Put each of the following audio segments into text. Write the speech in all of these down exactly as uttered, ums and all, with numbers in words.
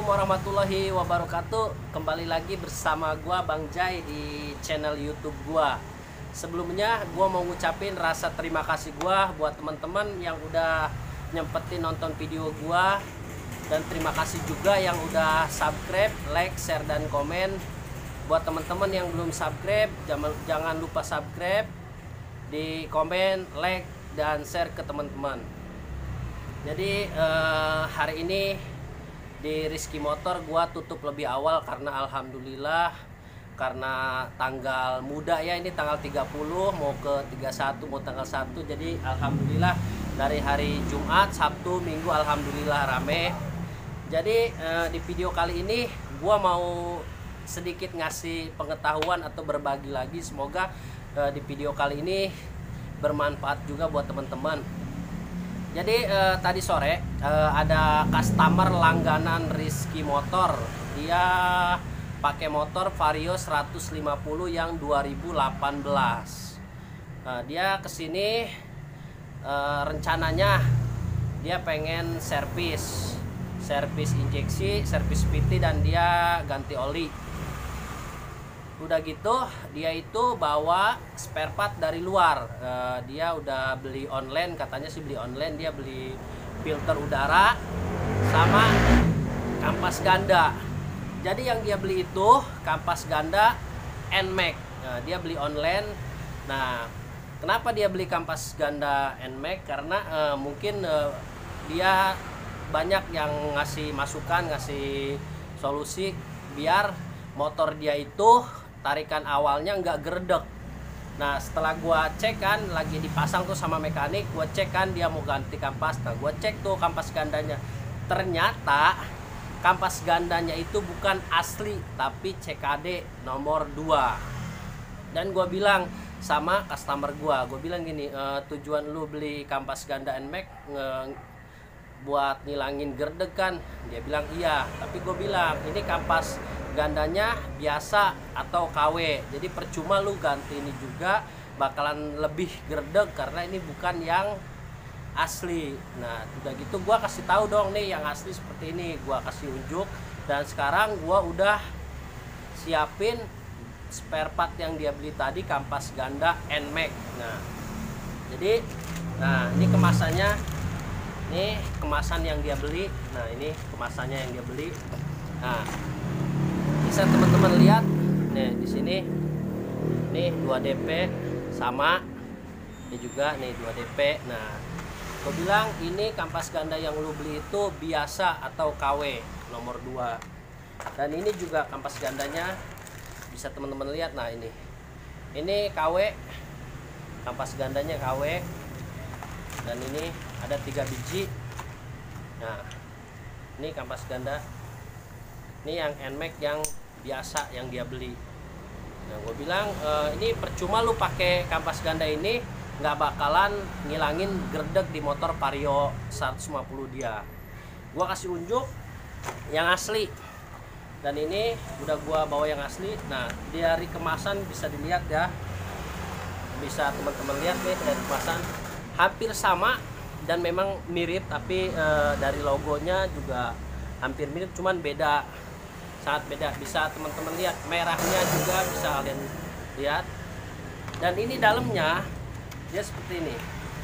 Assalamualaikum warahmatullahi wabarakatuh. Kembali lagi bersama gua Bang Jai di channel YouTube gua. Sebelumnya gua mau ngucapin rasa terima kasih gua buat teman-teman yang udah nyempetin nonton video gua, dan terima kasih juga yang udah subscribe, like, share, dan komen. Buat teman-teman yang belum subscribe, jangan jangan lupa subscribe, di komen, like, dan share ke teman-teman. Jadi eh, hari ini di Rizky Motor gua tutup lebih awal karena alhamdulillah, karena tanggal muda ya, ini tanggal tiga puluh mau ke tiga puluh satu mau tanggal satu, jadi alhamdulillah dari hari Jumat, Sabtu, Minggu alhamdulillah rame. Jadi eh, di video kali ini gua mau sedikit ngasih pengetahuan atau berbagi lagi, semoga eh, di video kali ini bermanfaat juga buat teman-teman. Jadi eh, tadi sore eh, ada customer langganan Rizky Motor. Dia pakai motor Vario seratus lima puluh yang dua ribu delapan belas. Nah, dia kesini eh, rencananya dia pengen servis, servis injeksi, servis P T, dan dia ganti oli. Udah gitu dia itu bawa spare part dari luar. uh, Dia udah beli online, katanya sih beli online. Dia beli filter udara sama kampas ganda. Jadi yang dia beli itu kampas ganda N M A X. Nah, dia beli online. Nah, kenapa dia beli kampas ganda N M A X? Karena uh, mungkin uh, dia banyak yang ngasih masukan, ngasih solusi biar motor dia itu tarikan awalnya nggak geredek. Nah, setelah gua cek kan, lagi dipasang tuh sama mekanik, gua cek kan dia mau ganti kampas. Nah, gua cek tuh kampas gandanya, ternyata kampas gandanya itu bukan asli tapi C K D nomor dua. Dan gua bilang sama customer gua, gua bilang gini, e, tujuan lu beli kampas ganda N M A X nge buat ngilangin gerdeg kan? Dia bilang iya, tapi gue bilang ini kampas gandanya biasa atau K W, jadi percuma lu ganti ini juga, bakalan lebih gerdeg karena ini bukan yang asli. Nah, udah gitu gue kasih tahu dong nih yang asli seperti ini, gue kasih unjuk. Dan sekarang gue udah siapin spare part yang dia beli tadi, kampas ganda N M A X. Nah, jadi nah ini kemasannya. Ini kemasan yang dia beli. Nah, ini kemasannya yang dia beli. Nah, bisa teman-teman lihat nih di sini. Nih dua D P sama. Ini juga nih dua D P. Nah, gue bilang ini kampas ganda yang lu beli itu biasa atau K W nomor dua. Dan ini juga kampas gandanya bisa teman-teman lihat. Nah, ini. Ini K W. Kampas gandanya K W. Dan ini ada tiga biji. Nah, ini kampas ganda. Ini yang N M A X yang biasa yang dia beli. Nah, gue bilang e, ini percuma lu pakai kampas ganda ini, nggak bakalan ngilangin gerdeg di motor Vario seratus lima puluh dia. Gue kasih unjuk yang asli. Dan ini udah gua bawa yang asli. Nah, dari kemasan bisa dilihat ya. Bisa teman-teman lihat nih dari kemasan. Hampir sama dan memang mirip, tapi e, dari logonya juga hampir mirip, cuman beda, sangat beda. Bisa teman-teman lihat merahnya juga bisa kalian lihat. Dan ini dalamnya dia seperti ini.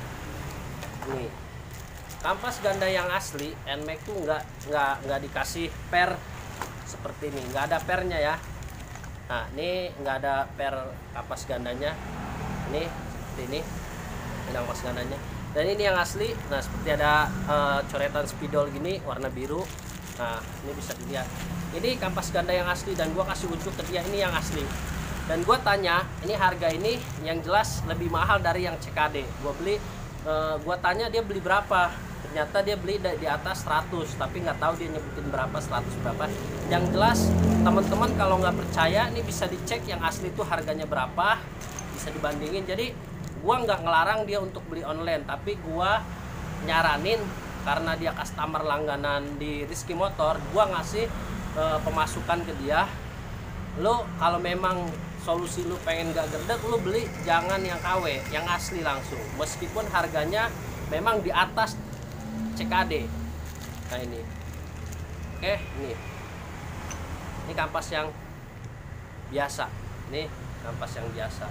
Nih, kampas ganda yang asli N M A X tuh nggak nggak nggak dikasih per seperti ini, nggak ada pernya ya. Nah, ini nggak ada per kampas gandanya. Ini seperti ini. Ini kampas gandanya. Dan ini yang asli. Nah, seperti ada uh, coretan spidol gini warna biru. Nah, ini bisa dilihat. Ini kampas ganda yang asli, dan gua kasih unjuk ke dia ini yang asli. Dan gua tanya, ini harga ini yang jelas lebih mahal dari yang C K D. Gua beli uh, gua tanya dia beli berapa. Ternyata dia beli di atas seratus, tapi nggak tahu dia nyebutin berapa, seratus berapa. Yang jelas teman-teman kalau nggak percaya, ini bisa dicek yang asli itu harganya berapa, bisa dibandingin. Jadi gua nggak ngelarang dia untuk beli online, tapi gua nyaranin karena dia customer langganan di Rizky Motor, gua ngasih e, pemasukan ke dia. Lo kalau memang solusi lu pengen gak gerdek, lu beli jangan yang K W, yang asli langsung, meskipun harganya memang di atas C K D. Nah, ini oke, ini Ini kampas yang biasa, ini kampas yang biasa.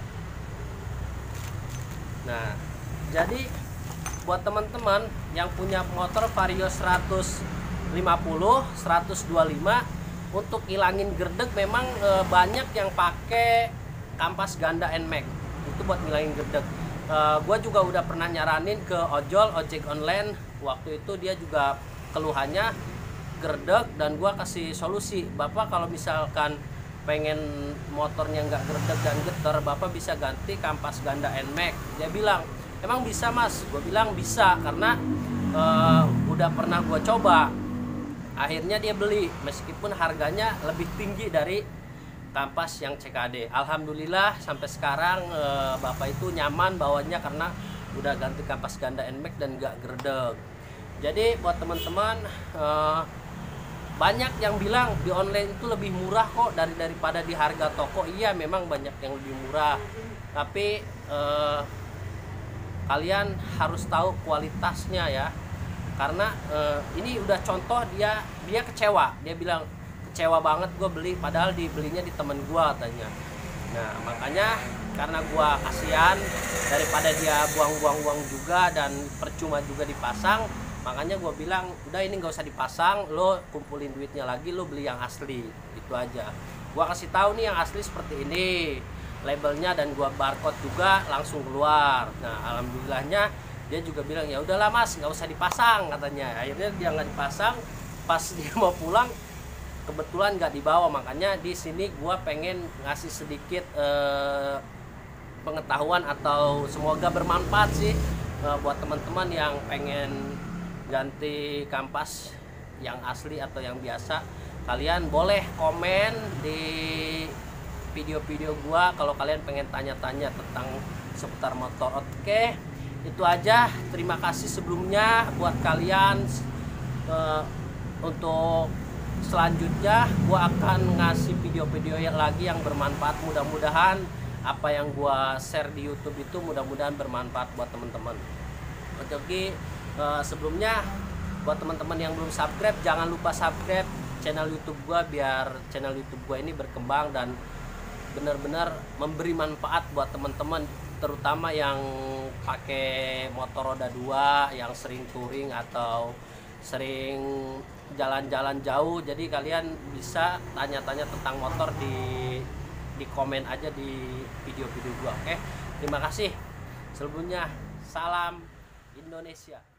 Nah, jadi buat teman-teman yang punya motor Vario seratus lima puluh, seratus dua puluh lima, untuk ilangin gerdeg memang e, banyak yang pakai kampas ganda N M A X. Itu buat ngilangin gerdeg. E, gua juga udah pernah nyaranin ke ojol, ojek online. Waktu itu dia juga keluhannya gerdeg, dan gua kasih solusi. Bapak kalau misalkan pengen motornya nggak gerdeg dan getar, Bapak bisa ganti kampas ganda N M A X. Dia bilang, emang bisa Mas? Gue bilang bisa, karena uh, udah pernah gue coba. Akhirnya dia beli, meskipun harganya lebih tinggi dari kampas yang C K D. Alhamdulillah sampai sekarang uh, Bapak itu nyaman bawanya karena udah ganti kampas ganda N M A X dan gak gerdeg. Jadi buat teman-teman, uh, banyak yang bilang di online itu lebih murah kok dari daripada di harga toko. Iya, memang banyak yang lebih murah, tapi uh, kalian harus tahu kualitasnya ya, karena uh, ini udah contoh dia dia kecewa. Dia bilang kecewa banget gue beli, padahal dibelinya di temen gue katanya. Nah makanya karena gue kasihan, daripada dia buang-buang uang juga dan percuma juga dipasang, makanya gue bilang udah ini nggak usah dipasang, lo kumpulin duitnya lagi, lo beli yang asli. Itu aja. Gue kasih tahu nih yang asli seperti ini labelnya, dan gua barcode juga langsung keluar. Nah alhamdulillahnya dia juga bilang ya udahlah Mas, nggak usah dipasang katanya. Akhirnya dia nggak dipasang. Pas dia mau pulang kebetulan nggak dibawa. Makanya di sini gua pengen ngasih sedikit eh, pengetahuan atau semoga bermanfaat sih eh, buat teman-teman yang pengen ganti kampas yang asli atau yang biasa. Kalian boleh komen di video-video gua kalau kalian pengen tanya-tanya tentang seputar motor. Oke, itu aja. Terima kasih sebelumnya buat kalian. Uh, untuk selanjutnya gua akan ngasih video-video yang lagi yang bermanfaat. Mudah-mudahan apa yang gua share di YouTube itu mudah-mudahan bermanfaat buat teman-teman. Oke, uh, sebelumnya buat teman-teman yang belum subscribe, jangan lupa subscribe channel YouTube gua biar channel YouTube gua ini berkembang dan benar-benar memberi manfaat buat teman-teman, terutama yang pakai motor roda dua, yang sering touring atau sering jalan-jalan jauh. Jadi kalian bisa tanya-tanya tentang motor di di komen aja di video-video gua. Oke, terima kasih. Sebelumnya salam Indonesia.